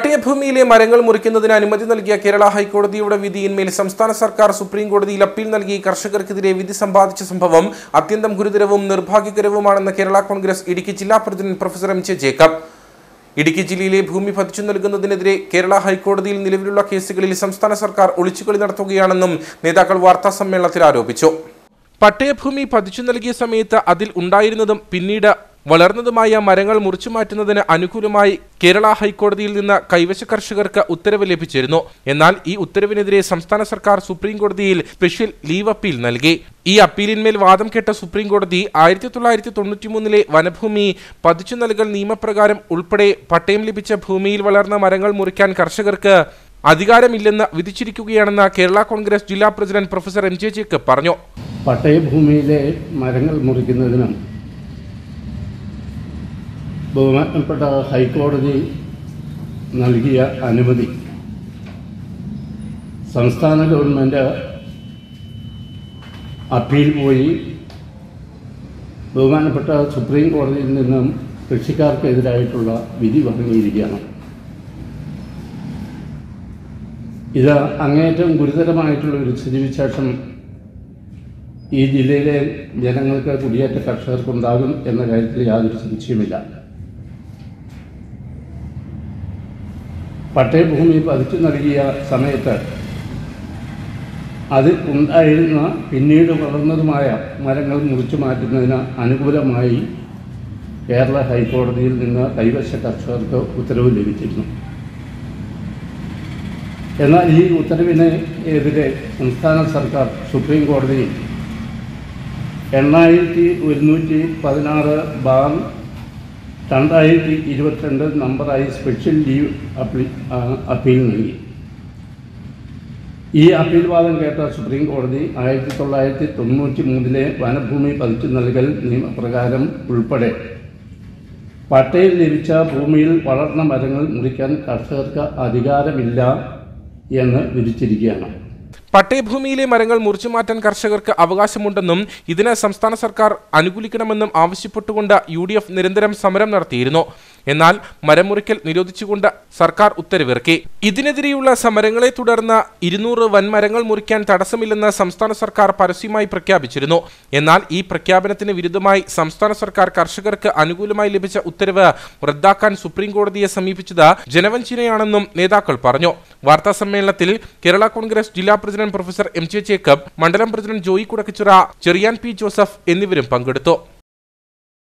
പട്ടയഭൂമിയിലെ മരങ്ങൾ മുറിക്കുന്നതിന് അനുമതി നൽകിയ കേരള ഹൈക്കോടതിയുടെ വിധിയിന്മേൽ സംസ്ഥാന സർക്കാർ സുപ്രീം കോടതിയിൽ അപ്പീൽ നൽകി കർഷകർക്കെതിരെ വിധി സമ്പാദിച്ച സംഭവം അത്യന്തം ഗുരുതരവും നിർഭാഗ്യകരവുമാണെന്ന് കേരള കോൺഗ്രസ് ഇടുക്കി ജില്ലാ പ്രസിഡന്റ് പ്രൊഫസർ എം ജേക്കബ്. ഇടുക്കി ജില്ലയിലെ ഭൂമി പതിച്ചു നൽകുന്നതിനെതിരെ കേരള ഹൈക്കോടതിയിൽ നിലവിലുള്ള കേസുകളിൽ സംസ്ഥാന സർക്കാർ ഒളിച്ചുകളി നടത്തുകയാണെന്നും നേതാക്കൾ വാർത്താസമ്മേളനത്തിൽ ആരോപിച്ചു. പട്ടയഭൂമി പതിച്ചു നൽകിയ സമയത്ത് അതിൽ ഉണ്ടായിരുന്നതും പിന്നീട് വളർന്നതുമായ മരങ്ങൾ മുറിച്ചുമാറ്റുന്നതിന് അനുകൂലമായി കേരള ഹൈക്കോടതിയിൽ നിന്ന് കൈവശ കർഷകർക്ക് ഉത്തരവ് ലഭിച്ചിരുന്നു. എന്നാൽ ഈ ഉത്തരവിനെതിരെ സംസ്ഥാന സർക്കാർ സുപ്രീം കോടതിയിൽ സ്പെഷ്യൽ ലീവ് അപ്പീൽ നൽകി. ഈ അപ്പീലിന്മേൽ വാദം കേട്ട സുപ്രീം കോടതി 1993 വനഭൂമി പതിച്ചു നൽകൽ നിയമപ്രകാരം ഉൾപ്പെടെ പട്ടയം ലഭിച്ച ഭൂമിയിൽ വളർന്ന മരങ്ങൾ മുറിക്കാൻ കർഷകർക്ക് അധികാരമില്ലെന്ന് വിധിച്ചിരിക്കുകയാണെന്ന് കേരള കോൺഗ്രസ് ജില്ലാ പ്രസിഡന്റ് പ്രൊഫസർ എം ജേക്കബ് പറഞ്ഞു. പട്ടയഭൂമിയിലെ മരങ്ങൾ മുറിക്കുന്നതിനും ബഹുമാനപ്പെട്ട ഹൈക്കോടതി നൽകിയ അനുമതി സംസ്ഥാന ഗവൺമെൻറ് അപ്പീൽ പോയി ബഹുമാനപ്പെട്ട സുപ്രീം കോടതിയിൽ നിന്നും കൃഷിക്കാർക്കെതിരായിട്ടുള്ള വിധി വാങ്ങിയിരിക്കുകയാണ്. ഇത് അങ്ങേയറ്റം ഗുരുതരമായിട്ടുള്ള ഒരു സ്ഥിതിവിശേഷം ഈ ജില്ലയിലെ ജനങ്ങൾക്ക്, കുടിയേറ്റ കർഷകർക്കുണ്ടാകും എന്ന കാര്യത്തിൽ യാതൊരു സംശയവുമില്ല. പട്ടയഭൂമി പതിച്ചു നൽകിയ സമയത്ത് അതിൽ ഉണ്ടായിരുന്ന പിന്നീട് വളർന്നതുമായ മരങ്ങൾ മുറിച്ചു മാറ്റുന്നതിന് അനുകൂലമായി കേരള ഹൈക്കോടതിയിൽ നിന്ന് കൈവശ കർഷകർക്ക് ഉത്തരവ് ലഭിച്ചിരുന്നു. എന്നാൽ ഈ ഉത്തരവിനെതിരെ സംസ്ഥാന സർക്കാർ സുപ്രീം കോടതിയിൽ 8116/2022 നമ്പറായി സ്പെഷ്യൽ ലീവ് അപ്പീൽ നൽകി. ഈ അപ്പീൽ വാദം കേട്ട സുപ്രീം കോടതി 1993 വനഭൂമി പതിച്ചു നൽകൽ നിയമപ്രകാരം ഉൾപ്പെടെ പട്ടയം ലഭിച്ച ഭൂമിയിൽ വളർന്ന മരങ്ങൾ മുറിക്കാൻ കർഷകർക്ക് അധികാരമില്ല എന്ന് വിധിച്ചിരിക്കുകയാണ്. പട്ടയഭൂമിയിലെ മരങ്ങൾ മുറിച്ചുമാറ്റാൻ കർഷകർക്ക് അവകാശമുണ്ടെന്നും ഇതിന് സംസ്ഥാന സർക്കാർ അനുകൂലിക്കണമെന്നും ആവശ്യപ്പെട്ടുകൊണ്ട് UDF നിരന്തരം സമരം നടത്തിയിരുന്നു. എന്നാൽ മരം മുറിക്കൽ നിരോധിച്ചുകൊണ്ട് സർക്കാർ ഉത്തരവിറക്കി. ഇതിനെതിരെയുള്ള സമരങ്ങളെ തുടർന്ന് 200 വൻമരങ്ങൾ മുറിക്കാൻ തടസ്സമില്ലെന്ന് സംസ്ഥാന സർക്കാർ പരസ്യമായി പ്രഖ്യാപിച്ചിരുന്നു. എന്നാൽ ഈ പ്രഖ്യാപനത്തിന് വിരുദ്ധമായി സംസ്ഥാന സർക്കാർ കർഷകർക്ക് അനുകൂലമായി ലഭിച്ച ഉത്തരവ് റദ്ദാക്കാൻ സുപ്രീം കോടതിയെ സമീപിച്ചത് ജനവഞ്ചനയാണെന്നും നേതാക്കൾ പറഞ്ഞു. വാർത്താ സമ്മേളനത്തിൽ കേരള കോൺഗ്രസ് ജില്ലാ പ്രസിഡന്റ് പ്രൊഫസർ എം ജേക്കബ്, മണ്ഡലം president Joy Kudakkachira, Cherian P. Joseph എന്നിവരും പങ്കെടുത്തു.